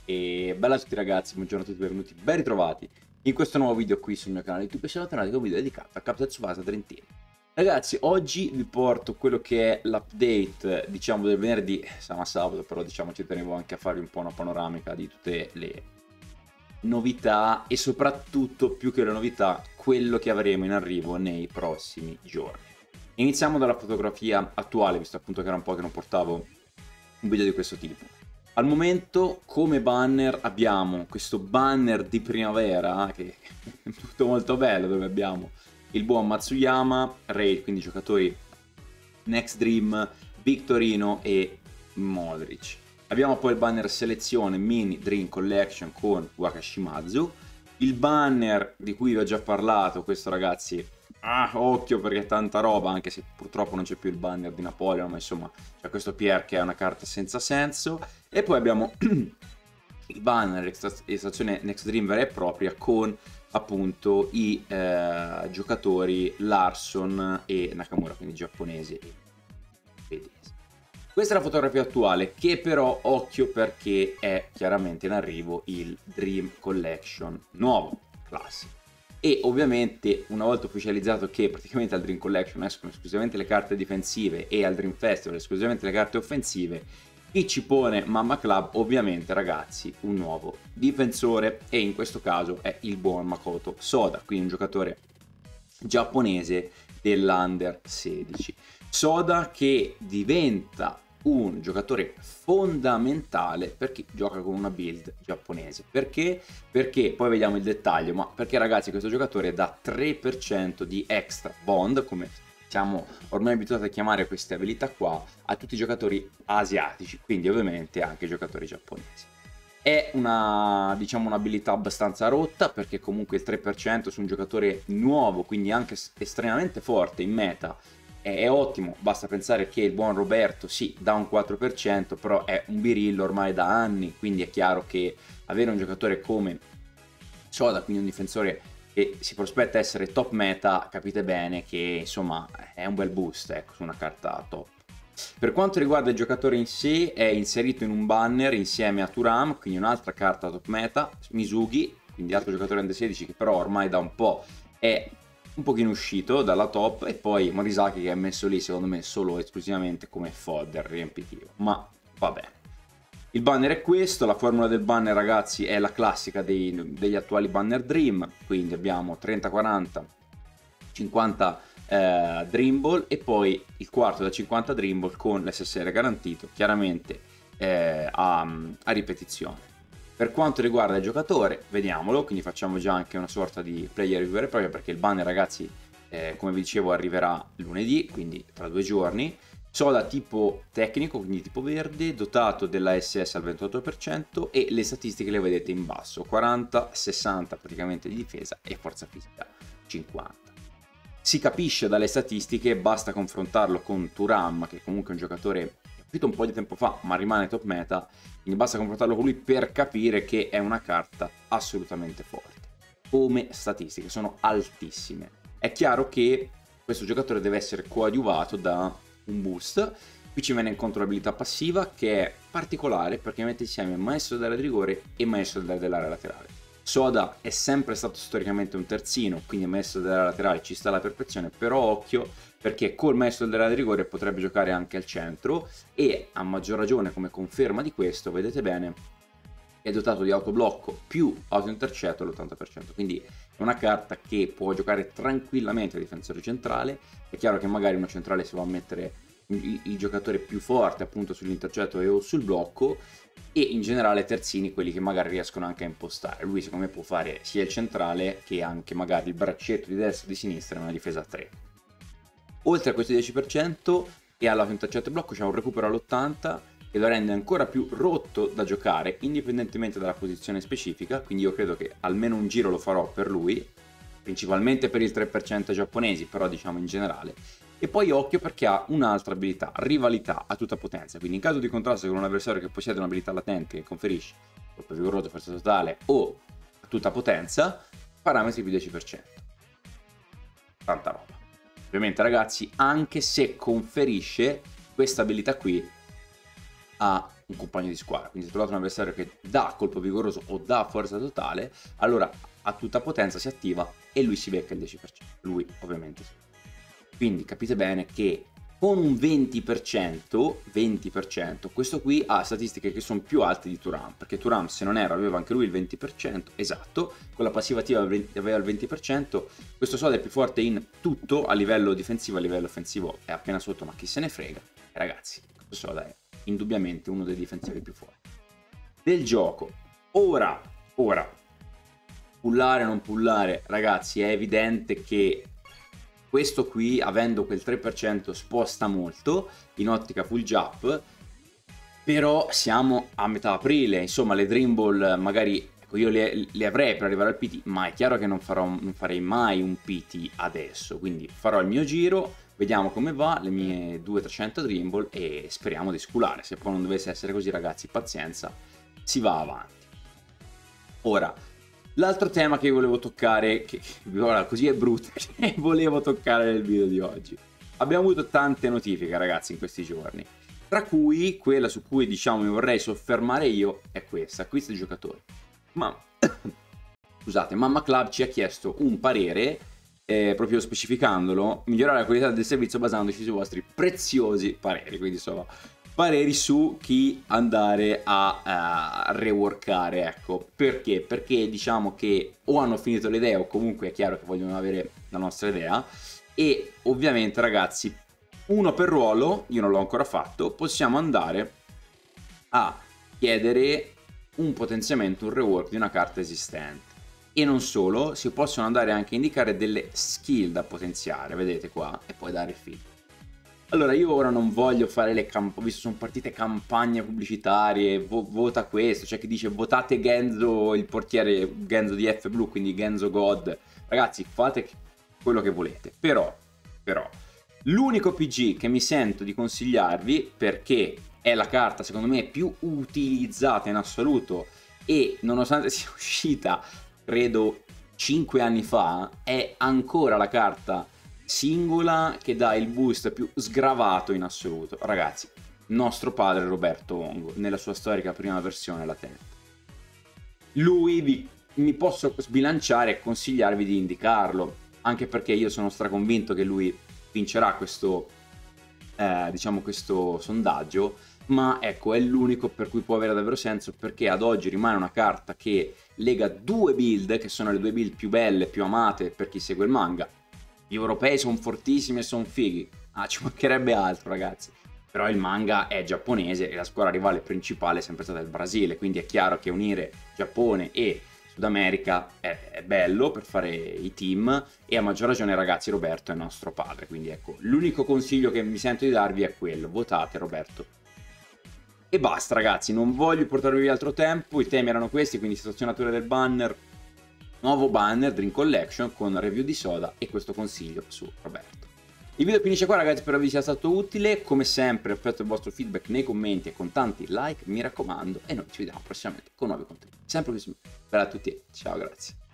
E bella a tutti ragazzi, buongiorno a tutti, benvenuti, ben ritrovati in questo nuovo video qui sul mio canale YouTube. Siamo tornati con un video dedicato a Captain Tsubasa Dream Team. Ragazzi, oggi vi porto quello che è l'update, diciamo, del venerdì. Sarà sabato, però diciamo ci tenevo anche a farvi un po' una panoramica di tutte le novità e soprattutto, più che le novità, quello che avremo in arrivo nei prossimi giorni. Iniziamo dalla fotografia attuale, visto appunto che era un po' che non portavo un video di questo tipo. Al momento come banner abbiamo questo banner di primavera che è tutto molto bello, dove abbiamo il buon Matsuyama, Raid, quindi giocatori Next Dream, Victorino e Modric. Abbiamo poi il banner selezione Mini Dream Collection con Wakashimazu. Il banner di cui vi ho già parlato, questo ragazzi, occhio perché è tanta roba, anche se purtroppo non c'è più il banner di Napoleon, ma insomma c'è questo Pierre che è una carta senza senso. E poi abbiamo il banner estrazione Next Dream vera e propria con appunto i giocatori Larson e Nakamura, quindi giapponesi e svedesi. Questa è la fotografia attuale, che però occhio perché è chiaramente in arrivo il Dream Collection nuovo, classico. E ovviamente una volta ufficializzato che praticamente al Dream Collection escono esclusivamente le carte difensive e al Dream Festival esclusivamente le carte offensive, chi ci pone Mamma Club ovviamente ragazzi un nuovo difensore, e in questo caso è il buon Makoto Soda, quindi un giocatore giapponese dell'Under 16. Soda che diventa un giocatore fondamentale per chi gioca con una build giapponese. Perché? Perché poi vediamo il dettaglio, ma perché ragazzi questo giocatore dà 3% di extra bond, come siamo ormai abituati a chiamare queste abilità qua, a tutti i giocatori asiatici, quindi ovviamente anche i giocatori giapponesi. È una, diciamo, un'abilità abbastanza rotta, perché comunque il 3% su un giocatore nuovo, quindi anche estremamente forte in meta, è ottimo. Basta pensare che il buon Roberto sì, dà un 4%, però è un birillo ormai da anni, quindi è chiaro che avere un giocatore come Soda, quindi un difensore che si prospetta essere top meta, capite bene che insomma è un bel boost, ecco, su una carta top. Per quanto riguarda il giocatore in sé, è inserito in un banner insieme a Thuram, quindi un'altra carta top meta, Mizugi, quindi altro giocatore under 16 che però ormai da un po' è un pochino uscito dalla top, e poi Morisaki che è messo lì secondo me solo esclusivamente come fodder riempitivo, ma va bene. Il banner è questo, la formula del banner ragazzi è la classica degli attuali banner Dream, quindi abbiamo 30-40, 50 Dream Ball e poi il quarto da 50 Dream Ball con l'SSR garantito, chiaramente a ripetizione. Per quanto riguarda il giocatore, vediamolo, quindi facciamo già anche una sorta di player review vera e propria, perché il banner ragazzi, come vi dicevo, arriverà lunedì, quindi tra 2 giorni. Soda tipo tecnico, quindi tipo verde, dotato della SS al 28% e le statistiche le vedete in basso, 40-60 praticamente di difesa e forza fisica 50. Si capisce dalle statistiche, basta confrontarlo con Thuram, che comunque è un giocatore uscito un po' di tempo fa ma rimane top meta, quindi basta confrontarlo con lui per capire che è una carta assolutamente forte. Come statistiche sono altissime. È chiaro che questo giocatore deve essere coadiuvato da un boost. Qui ci viene incontro l'abilità passiva che è particolare perché mette insieme maestro dell'area di rigore e maestro dell'area laterale. Soda è sempre stato storicamente un terzino, quindi maestro dell'area laterale ci sta alla perfezione, però occhio perché col maestro dell'area di rigore potrebbe giocare anche al centro, e a maggior ragione come conferma di questo vedete bene è dotato di autoblocco più autointercetto all'80%, quindi è una carta che può giocare tranquillamente a difensore centrale. È chiaro che magari uno centrale si va a mettere il giocatore più forte appunto sull'intercetto e o sul blocco, e in generale terzini quelli che magari riescono anche a impostare. Lui secondo me può fare sia il centrale che anche magari il braccetto di destra e di sinistra in una difesa a 3. Oltre a questo 10% e all'autointercetto e blocco c'è un recupero all'80% che lo rende ancora più rotto da giocare indipendentemente dalla posizione specifica, quindi io credo che almeno un giro lo farò per lui, principalmente per il 3% giapponesi, però diciamo in generale. E poi occhio perché ha un'altra abilità, rivalità a tutta potenza, quindi in caso di contrasto con un avversario che possiede un'abilità latente che conferisce colpo vigoroso, forza totale o a tutta potenza, parametri più 10%. Tanta roba. Ovviamente ragazzi, anche se conferisce questa abilità qui a un compagno di squadra. Quindi se trovate un avversario che dà colpo vigoroso o dà forza totale, allora a tutta potenza si attiva e lui si becca il 10%. Lui ovviamente sì. Quindi capite bene che con un 20%, questo qui ha statistiche che sono più alte di Thuram, perché Thuram, se non erro, aveva anche lui il 20%, esatto, con la passiva attiva aveva il 20%, questo Soda è più forte in tutto, a livello difensivo, a livello offensivo è appena sotto, ma chi se ne frega. E ragazzi, questo Soda è indubbiamente uno dei difensori più forti del gioco. Ora, pullare o non pullare, ragazzi, è evidente che questo qui, avendo quel 3%, sposta molto in ottica full jump, però siamo a metà aprile, insomma le Dream Ball magari, ecco, io le avrei per arrivare al PT, ma è chiaro che non farei mai un PT adesso, quindi farò il mio giro, vediamo come va, le mie 200-300 Dream Ball e speriamo di sculare. Se poi non dovesse essere così, ragazzi, pazienza, si va avanti. Ora, l'altro tema che volevo toccare, che ora così è brutto, che volevo toccare nel video di oggi. Abbiamo avuto tante notifiche, ragazzi, in questi giorni, tra cui quella su cui, diciamo, mi vorrei soffermare io è questa: acquisto di giocatori. Ma scusate, Mamma Club ci ha chiesto un parere, proprio specificandolo: migliorare la qualità del servizio basandoci sui vostri preziosi pareri, quindi insomma pareri su chi andare a reworkare, ecco. Perché? Perché diciamo che o hanno finito le idee o comunque è chiaro che vogliono avere la nostra idea, e ovviamente, ragazzi, uno per ruolo, io non l'ho ancora fatto, possiamo andare a chiedere un potenziamento, un rework di una carta esistente. E non solo, si possono andare anche a indicare delle skill da potenziare, vedete qua, e poi dare il feedback. Allora, io ora non voglio fare le campagne, ho visto sono partite campagne pubblicitarie, vota questo, c'è chi dice votate Genzo, il portiere Genzo di F Blue, quindi Genzo God. Ragazzi, fate quello che volete, però, l'unico PG che mi sento di consigliarvi, perché è la carta secondo me più utilizzata in assoluto e nonostante sia uscita, credo, 5 anni fa, è ancora la carta singola che dà il boost più sgravato in assoluto. Ragazzi, nostro padre Roberto Ongo, nella sua storica prima versione latente. Lui mi posso sbilanciare e consigliarvi di indicarlo, anche perché io sono straconvinto che lui vincerà questo, diciamo, questo sondaggio, ma ecco, è l'unico per cui può avere davvero senso, perché ad oggi rimane una carta che lega due build, che sono le due build più belle, più amate per chi segue il manga. Gli europei sono fortissimi e sono fighi, ci mancherebbe altro, ragazzi, però il manga è giapponese e la squadra rivale principale è sempre stata il Brasile, quindi è chiaro che unire Giappone e Sud America è bello per fare i team, e a maggior ragione, ragazzi, Roberto è nostro padre, quindi ecco, l'unico consiglio che mi sento di darvi è quello: votate Roberto. E basta, ragazzi, non voglio portarvi via altro tempo, i temi erano questi, quindi situazionatura del banner, nuovo banner, Dream Collection con review di Soda e questo consiglio su Roberto. Il video finisce qua, ragazzi, spero vi sia stato utile. Come sempre aspetto il vostro feedback nei commenti e con tanti like, mi raccomando, e noi ci vediamo prossimamente con nuovi contenuti. Sempre qui su. Bella a tutti, ciao, grazie.